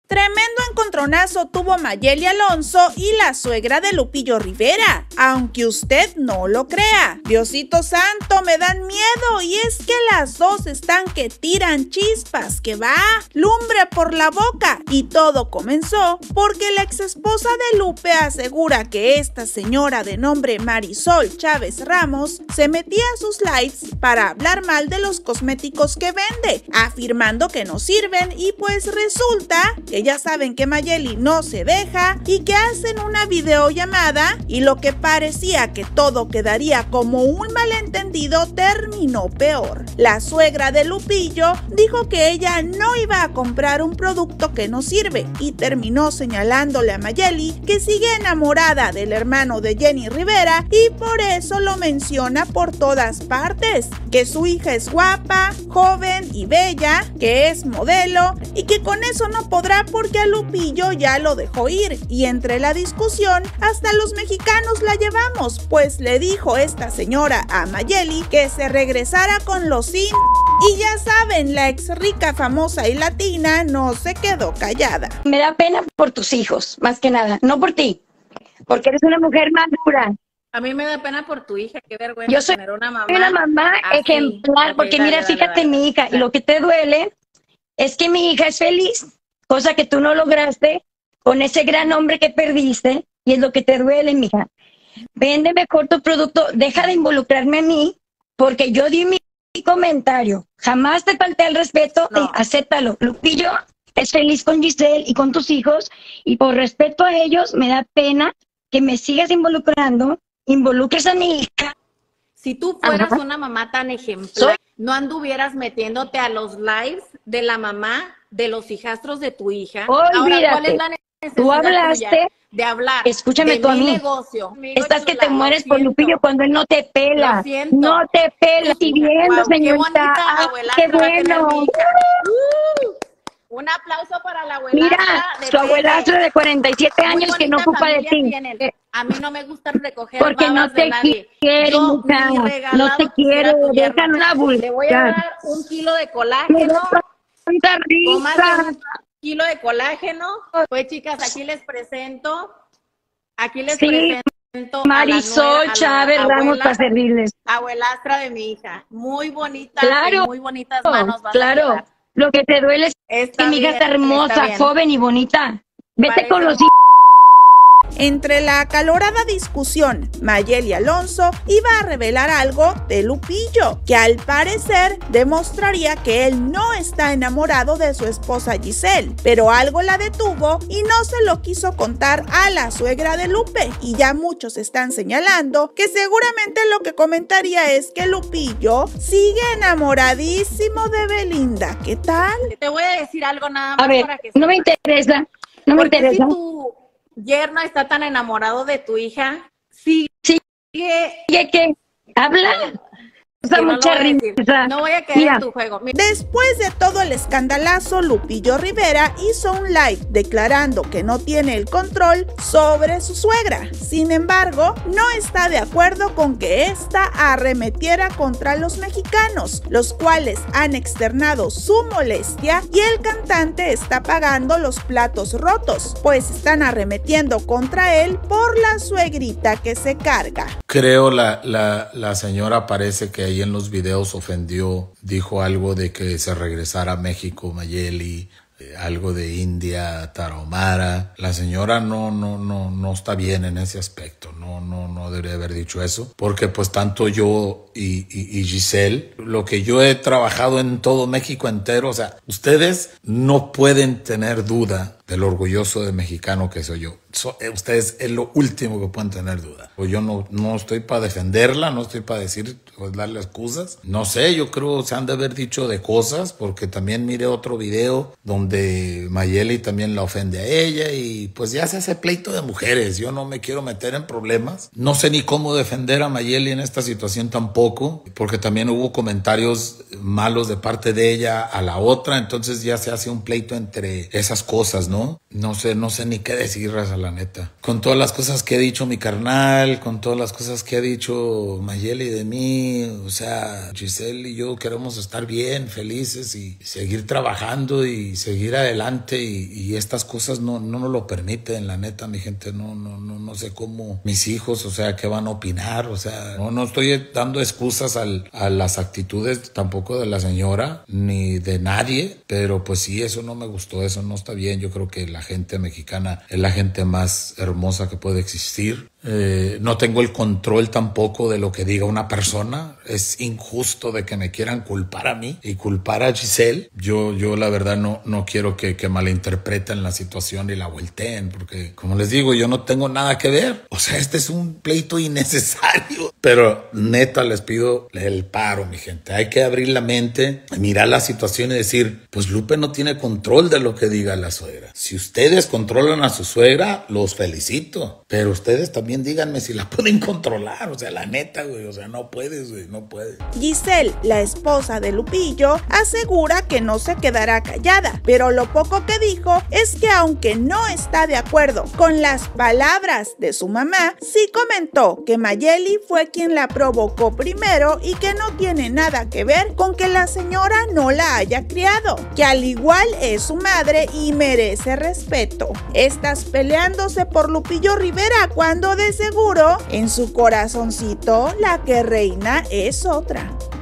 Tremendo encontronazo tuvo Mayeli Alonso y la suegra de Lupillo Rivera, aunque usted no lo crea. Diosito santo, me dan miedo, y es que las dos están que tiran chispas, que va lumbre por la boca, y todo comenzó porque la exesposa de Lupe asegura que esta señora de nombre Marisol Chávez Ramos se metía a sus lives para hablar mal de los cosméticos que vende, afirmando que no sirven, y pues resulta que ya saben que Mayeli no se deja y que hacen una videollamada, y lo que parecía que todo quedaría como un malentendido terminó peor. La suegra de Lupillo dijo que ella no iba a comprar un producto que no sirve y terminó señalándole a Mayeli que sigue enamorada del hermano de Jenny Rivera y por eso lo menciona por todas partes, que su hija es guapa, joven y bella, que es modelo y que con eso no podrá porque a Lupillo ya lo dejó ir, y entre la discusión hasta los mexicanos la llevamos, pues le dijo esta señora a Mayeli que se regresara con los sin, y ya saben, la ex rica, famosa y latina no se quedó callada. Me da pena por tus hijos, más que nada, no por ti, porque eres una mujer madura. A mí me da pena por tu hija, qué vergüenza. Yo soy tener una mamá así, ejemplar, porque dale, mira, fíjate mi hija, y lo que te duele es que mi hija es feliz, cosa que tú no lograste con ese gran hombre que perdiste, y es lo que te duele, mija. Vende mejor tu producto, deja de involucrarme a mí, porque yo di mi comentario, jamás te falté el respeto, no. Acéptalo. Lupillo es feliz con Giselle y con tus hijos, y por respeto a ellos me da pena que me sigas involucrando, involucres a mi hija. Si tú fueras una mamá tan ejemplar, no anduvieras metiéndote a los lives de la mamá de los hijastros de tu hija. Olvídate. Ahora, ¿cuál es la necesidad Tú hablaste tuya de hablar? Escúchame de tú a mi mí. negocio. Estás que te mueres por Lupillo cuando él no te pela. Lo siento. No te pela. Y viendo, Wow, señorita. qué bonita Ah, abuelastra qué va a tener bueno. mi hija. Un aplauso para la abuelastra. Mira, de su abuelastra de 47 Muy años que no bonita ocupa de familia ti. tienen. A mí no me gusta recoger Porque no babas de te nadie. quiere, Yo mucha. ni No regalado te quisiera quiere. tu yerno. Déjalo una vulgar. Le voy a dar 1 kilo de Me colágeno. da tanta Tómate risa. 1 kilo de colágeno. Pues chicas, aquí les presento. Sí, Marisol Chávez Ramos para servirles. Abuelastra de mi hija. Muy bonita. Claro. En muy bonitas manos vas a Claro. quedar. Lo que te duele es Está que mi hija bien, está hermosa, está bien. joven y bonita. Vete Parece con los Entre la acalorada discusión, Mayeli Alonso iba a revelar algo de Lupillo, que al parecer demostraría que él no está enamorado de su esposa Giselle, pero algo la detuvo y no se lo quiso contar a la suegra de Lupe, y ya muchos están señalando que seguramente lo que comentaría es que Lupillo sigue enamoradísimo de Belinda. ¿Qué tal? Te voy a decir algo nada más A ver, para que no me interesa, no me Porque interesa. si tu yerno está tan enamorado de tu hija, sigue ¿Qué? ¿Habla? O sea, que no lo mucha voy a decir. risa. No voy a caer Mira, en tu juego. Mira, Después de todo el escandalazo, Lupillo Rivera hizo un live declarando que no tiene el control sobre su suegra. Sin embargo, no está de acuerdo con que ésta arremetiera contra los mexicanos, los cuales han externado su molestia, y el cantante está pagando los platos rotos, pues están arremetiendo contra él por la suegrita que se carga. Creo la señora parece que ahí en los videos ofendió, dijo algo de que se regresara a México Mayeli, algo de India, Tarahumara. La señora no está bien en ese aspecto, no debería haber dicho eso, porque pues tanto yo y Giselle, lo que yo he trabajado en todo México entero, o sea, ustedes no pueden tener duda del orgulloso de mexicano que soy yo. Ustedes es lo último que pueden tener duda. Pues yo no estoy para defenderla, no estoy para decir, pues darle excusas. No sé, yo creo se han de haber dicho de cosas, porque también miré otro video donde Mayeli también la ofende a ella, y pues ya se hace pleito de mujeres. Yo no me quiero meter en problemas. No sé ni cómo defender a Mayeli en esta situación tampoco, porque también hubo comentarios malos de parte de ella a la otra, entonces ya se hace un pleito entre esas cosas, ¿no? No sé ni qué decir, raza, la neta. Con todas las cosas que ha dicho mi carnal, con todas las cosas que ha dicho Mayeli de mí, mí, o sea, Giselle y yo queremos estar bien, felices y seguir trabajando y seguir adelante y estas cosas no nos lo permiten, la neta, mi gente, no sé cómo mis hijos, o sea, qué van a opinar, o sea, no estoy dando excusas a las actitudes tampoco de la señora ni de nadie, pero pues sí, eso no me gustó, eso no está bien. Yo creo que la gente mexicana es la gente más hermosa que puede existir. No tengo el control tampoco de lo que diga una persona. Es injusto de que me quieran culpar a mí y culpar a Giselle. Yo la verdad no quiero que malinterpreten la situación y la volteen, porque como les digo, yo no tengo nada que ver. O sea, este es un pleito innecesario. Pero neta les pido el paro, mi gente. Hay que abrir la mente, mirar la situación y decir, pues Lupe no tiene control de lo que diga la suegra. Si ustedes controlan a su suegra, los felicito. Pero ustedes también díganme si la pueden controlar. O sea, la neta, güey. O sea, no puedes, güey. No puedes. Giselle, la esposa de Lupillo, asegura que no se quedará callada, pero lo poco que dijo es que aunque no está de acuerdo con las palabras de su mamá, sí comentó que Mayeli fue quien la provocó primero y que no tiene nada que ver con que la señora no la haya criado, que al igual es su madre y merece respeto. Estás peleándose por Lupillo Rivera cuando de seguro en su corazoncito la que reina es otra.